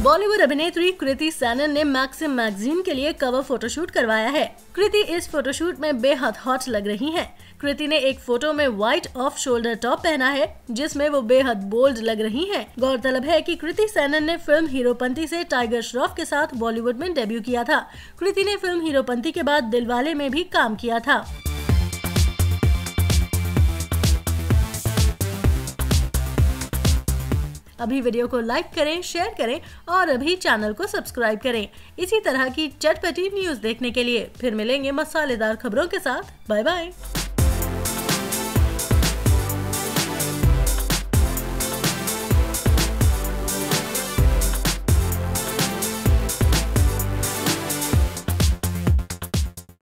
बॉलीवुड अभिनेत्री कृति सैनन ने maxim magazine के लिए कवर फोटोशूट करवाया है। कृति इस फोटोशूट में बेहद हॉट लग रही हैं। कृति ने एक फोटो में व्हाइट ऑफ शोल्डर टॉप पहना है, जिसमें वो बेहद बोल्ड लग रही हैं। गौरतलब है कि कृति सैनन ने फिल्म हीरोपंती से टाइगर श्रॉफ के साथ बॉलीवुड में डेब्यू किया था। कृति ने फिल्म हीरोपंती के बाद दिलवाले में भी काम किया था। अभी वीडियो को लाइक करें, शेयर करें और अभी चैनल को सब्सक्राइब करें इसी तरह की चटपटी न्यूज़ देखने के लिए। फिर मिलेंगे मसालेदार खबरों के साथ। Bye bye.